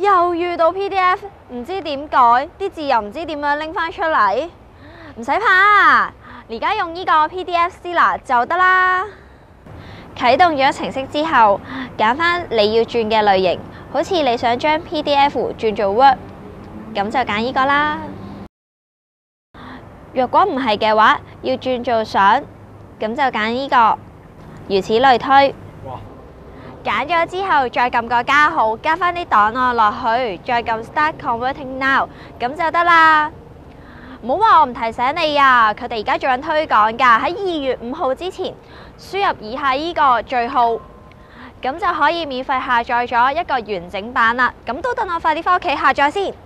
又遇到 PDF， 唔知點改，啲字又唔知點樣拎翻出嚟。唔使怕，而家用呢個 PDF Sealer 就得啦。啟動咗程式之後，揀翻你要轉嘅類型，好似你想將 PDF 轉做 Word， 咁就揀呢個啦。若果唔係嘅話，要轉做相，咁就揀呢個，如此類推。揀咗之後，再撳個加號，加翻啲檔案落去，再撳 Start Converting Now， 咁就得啦。唔好話我唔提醒你啊，佢哋而家做緊推廣㗎，喺2月5號之前輸入以下呢個序號，咁就可以免費下載咗一個完整版啦。咁都等我快啲返屋企下載先。